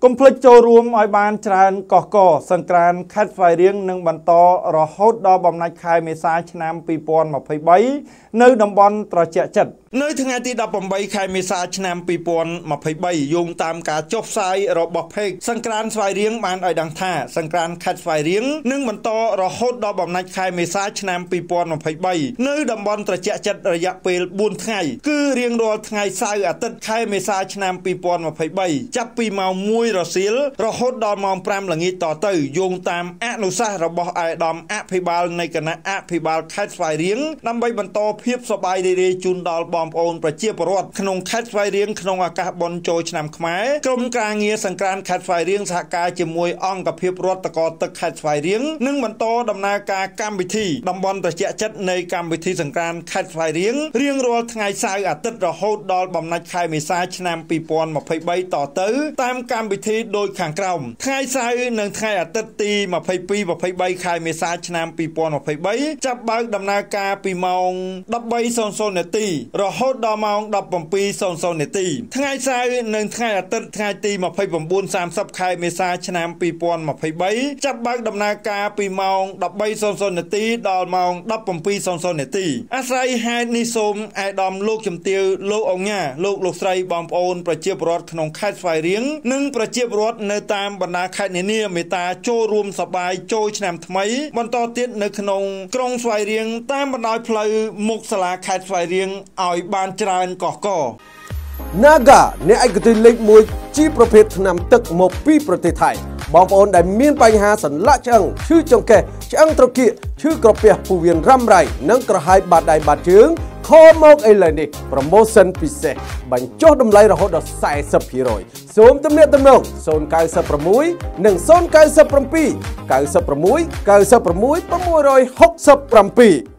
ុំភ្លេចចូលរួមឲ្យបានច្រើនកកកសង្ក្រានខេត្តស្វាយរៀងនឹងបន្តរហូតដល់បំណាច់ខែមេសាឆ្នាំ2023នៅតំបន់ត្រជាក់ចិត្តនៅថ្ងៃទី18ខែមេសាឆ្នាំ2023យោងតាមការចុះផ្សាយរបស់เพจសង្ក្រានស្វាយរៀងបានឲ្យដឹងថាសង្ក្រានខេត្តស្វាយរៀងនឹងបន្តរហូតដល់បំណាច់ខែមេសាឆ្នាំ2023នៅតំបន់ត្រជាក់ចិត្តរយៈពេល4ថ្ងៃគឺរៀងរាល់ថ្ងៃសៅរ៍អាទិត្យខែមេសាឆ្នាំ2023ចាប់ពីម៉ោង1រសៀលរហូតដល់ម៉ោង5ល្ងាចតទៅយោងតាមអនុសាសន៍របស់អាយដាមអភិបាលនៃគណៈអភិបាលខេត្តស្វាយរៀងដើម្បីបន្តភាពសប្បាយរីករាយជូនដល់បងប្អូនប្រជាពលរដ្ឋក្នុងខេត្តស្វាយរៀងក្នុងឱកាសបុណ្យចូលឆ្នាំខ្មែរក្រុមការងារសង្ក្រានខេត្តស្វាយរៀងសហការជាមួយអង្គភាពរដ្ឋកោទឹកខេត្តស្វាយរៀងនឹងបន្តដំណើរការកម្មវិធីតំបន់ត្រជាក់ចិត្តនៃកម្មវិធីសង្ក្រានខេត្តស្វាយរៀងរៀងរាល់ថ្ងៃសៅរ៍អាទិត្យរហូតដល់បំណាច់ខែមេសាឆ្នាំ2023តទៅតាមកម្មវិធីដូចខាងក្រោមថ្ងៃសៅរ៍និងថ្ងៃអាទិត្យទី22-23ខែមេសាឆ្នាំ2023ចាប់បើកដំណើរការពីម៉ោង 13:00 នាទីរហូតដល់ម៉ោង 17:00 នាទីថ្ងៃសៅរ៍និងថ្ងៃអាទិត្យថ្ងៃទី29-30ខែមេសាឆ្នាំ2023ចាប់បើកដំណើរការពីម៉ោង 13:00 នាទីដល់ម៉ោង 17:00 នាទីអាស្រ័យហេតុនេះសូមអាយដាមលោកជំទាវលោកអង្ញាលោកស្រីបងប្អូនប្រជាពលរដ្ឋក្នុងខេត្តស្វាយរៀងនិងប្រជាពលរដ្ឋនៅតាមបណ្ដាខេត្តនានាមេត្តាចូលរួមសប្បាយចូលឆ្នាំថ្មីបន្តទៀតនៅក្នុងក្រុងស្វាយរៀងតាមបណ្ដោយផ្លូវមុខសាលាខេត្តស្វាយរៀងឲ្យបានច្រើនកកក Naga អ្នកឯកទេសលេខ1ជាប្រភេទថ្នាំទឹកមកពីប្រទេសថៃបងប្អូនដែលមានបញ្ហាសន្លាក់ឆ្អឹងឈឺចង្កេះឆ្អឹងត្រគាកឈឺក្រពះពោះវៀនរ៉ាំរ៉ៃនិងក្រហាយបាតដៃបាតជើងខលមកឥឡូវនេះ promotion ពិសេសបញ្ចុះតម្លៃរហូតដល់ 40% សូមទំនាក់ទំនង096និង097 96 96 667